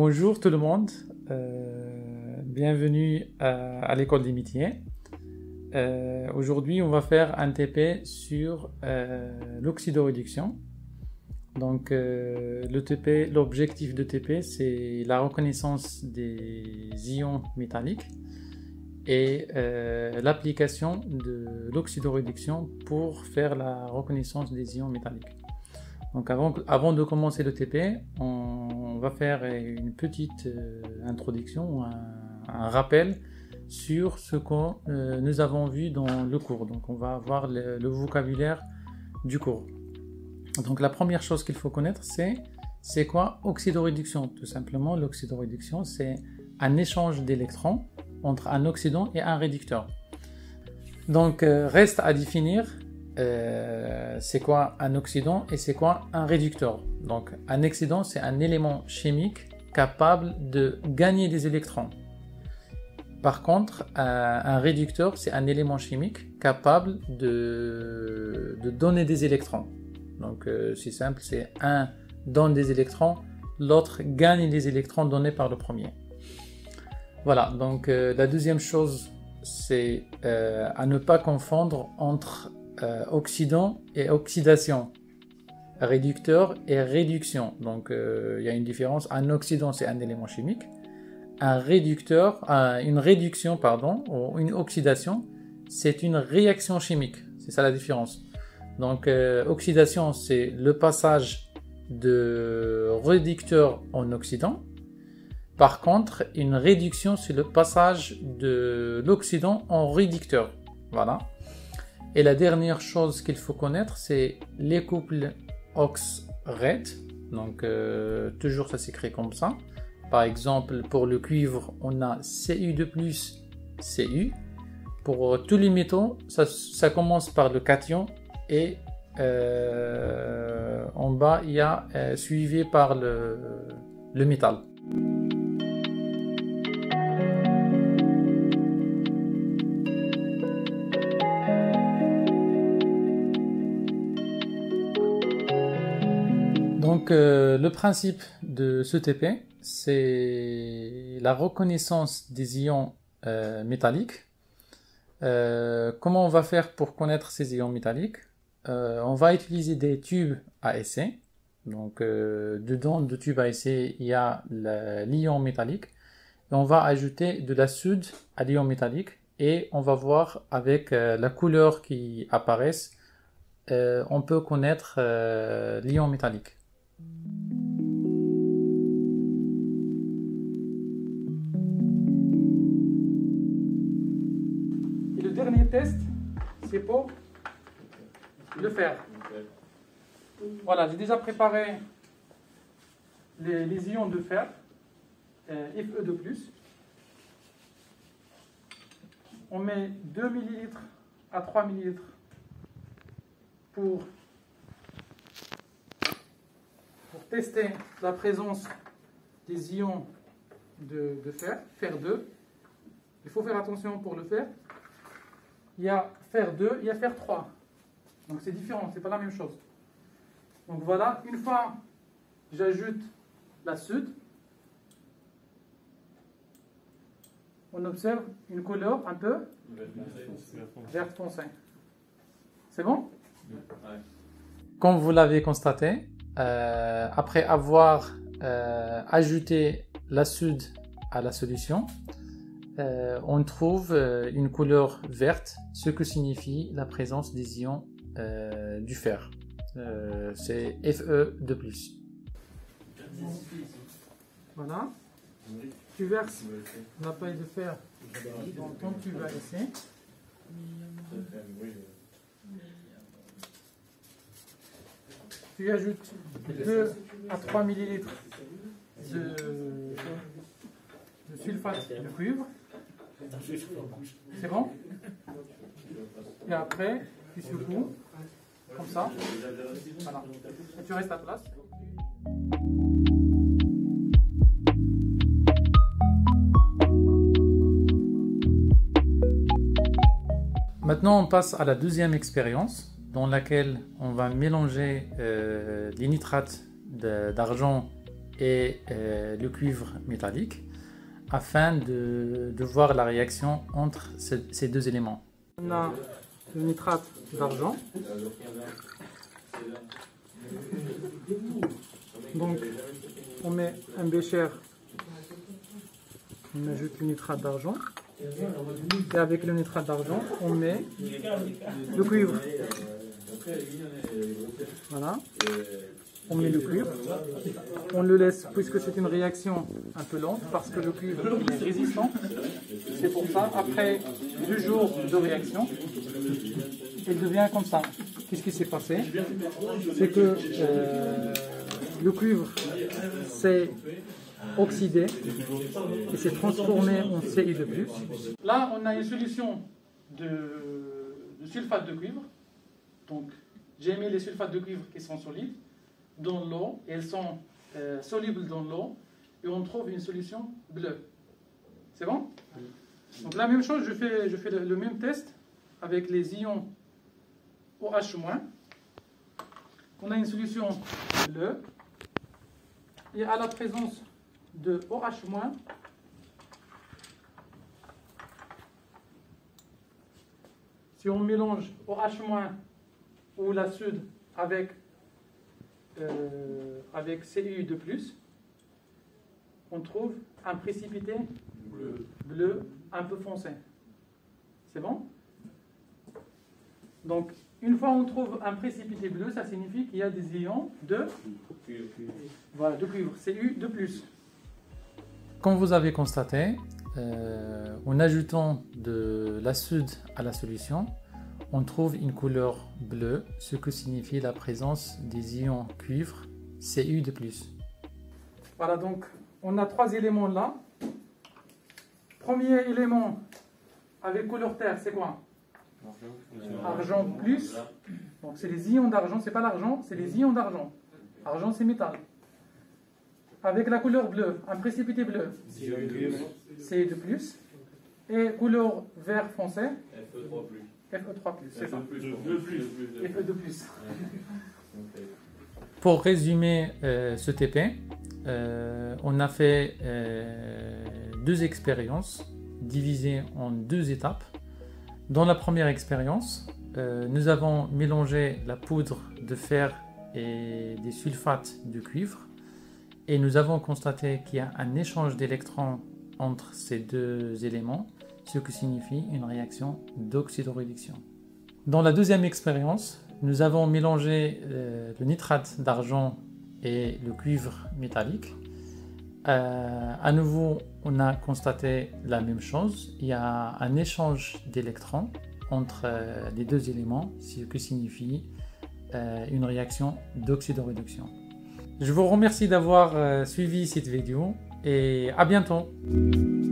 Bonjour tout le monde, bienvenue à l'école des métiers. Aujourd'hui on va faire un TP sur l'oxydoréduction. Donc l'objectif de TP c'est la reconnaissance des ions métalliques et l'application de l'oxydoréduction pour faire la reconnaissance des ions métalliques. Donc avant de commencer le TP, on va faire une petite introduction, un rappel sur ce que nous avons vu dans le cours. Donc on va avoir le vocabulaire du cours. Donc la première chose qu'il faut connaître, c'est quoi oxydoréduction? Tout simplement, l'oxydoréduction, c'est un échange d'électrons entre un oxydant et un réducteur. Donc reste à définir c'est quoi un oxydant et c'est quoi un réducteur. Donc un oxydant c'est un élément chimique capable de gagner des électrons. Par contre un réducteur c'est un élément chimique capable de donner des électrons. Donc c'est simple, c'est un donne des électrons, l'autre gagne des électrons donnés par le premier. Voilà, donc la deuxième chose c'est à ne pas confondre entre oxydant et oxydation, réducteur et réduction. Donc il y a une différence. Un oxydant c'est un élément chimique, un réducteur, une réduction pardon, ou une oxydation c'est une réaction chimique. C'est ça la différence. Donc oxydation c'est le passage de réducteur en oxydant. Par contre une réduction c'est le passage de l'oxydant en réducteur. Voilà. Et la dernière chose qu'il faut connaître, c'est les couples ox-red. Donc, toujours ça s'écrit comme ça. Par exemple, pour le cuivre, on a Cu2+, Cu. Pour tous les métaux, ça commence par le cation et en bas, il y a suivi par le métal. Donc le principe de ce TP, c'est la reconnaissance des ions métalliques. Comment on va faire pour connaître ces ions métalliques? On va utiliser des tubes à essai. Donc dedans le tube à essai, il y a l'ion métallique. Et on va ajouter de la soude à l'ion métallique et on va voir avec la couleur qui apparaît, on peut connaître l'ion métallique. Et le dernier test, c'est pour le fer. Voilà, j'ai déjà préparé les ions de fer, Fe2+. On met 2 ml à 3 ml pour tester la présence des ions de fer, fer 2. Il faut faire attention pour le fer. Il y a fer 2, il y a fer 3. Donc c'est différent, c'est pas la même chose. Donc voilà, une fois j'ajoute la soude, on observe une couleur un peu vert foncé. C'est bon? Comme vous l'avez constaté, après avoir ajouté la soude à la solution, on trouve une couleur verte, ce que signifie la présence des ions du fer. C'est Fe2+. Voilà. Tu verses la paille de fer dans ton tube à essai. Tu ajoutes 2 à 3 ml de sulfate de cuivre. C'est bon? Et après, tu secoues, comme ça. Voilà. Et tu restes à place. Maintenant, on passe à la deuxième expérience dans laquelle on va mélanger les nitrates d'argent et le cuivre métallique afin de voir la réaction entre ces deux éléments. On a le nitrate d'argent. Donc on met un bécher, on ajoute le nitrate d'argent et avec le nitrate d'argent on met le cuivre. Voilà, on met le cuivre, on le laisse puisque c'est une réaction un peu lente parce que le cuivre est résistant. C'est pour ça, après 2 jours de réaction, il devient comme ça. Qu'est-ce qui s'est passé? C'est que le cuivre s'est oxydé et s'est transformé en Ci2+. Là, on a une solution de sulfate de cuivre. Donc, j'ai mis les sulfates de cuivre qui sont solides dans l'eau. Elles sont solubles dans l'eau et on trouve une solution bleue. C'est bon? Donc, la même chose, je fais le même test avec les ions OH-. On a une solution bleue et à la présence de OH-, si on mélange OH- ou la soude avec Cu2+, on trouve un précipité bleu un peu foncé. C'est bon? Donc, une fois on trouve un précipité bleu, ça signifie qu'il y a des ions de cuivre, Cu2+. Comme vous avez constaté, en ajoutant de la soude à la solution, on trouve une couleur bleue, ce que signifie la présence des ions cuivre Cu2+. Voilà, donc on a 3 éléments là. Premier élément avec couleur terre, c'est quoi? Argent plus. Donc c'est les ions d'argent, c'est pas l'argent, c'est les ions d'argent. Argent c'est métal. Avec la couleur bleue, un précipité bleu, Ci2+. Et couleur vert foncé, Fe3+, c'est ça. Fe2+. Pour résumer ce TP, on a fait 2 expériences divisées en 2 étapes. Dans la première expérience, nous avons mélangé la poudre de fer et des sulfates de cuivre et nous avons constaté qu'il y a un échange d'électrons entre ces 2 éléments, ce qui signifie une réaction d'oxydoréduction. Dans la deuxième expérience, nous avons mélangé le nitrate d'argent et le cuivre métallique. À nouveau, on a constaté la même chose. Il y a un échange d'électrons entre les 2 éléments, ce qui signifie une réaction d'oxydoréduction. Je vous remercie d'avoir suivi cette vidéo et à bientôt.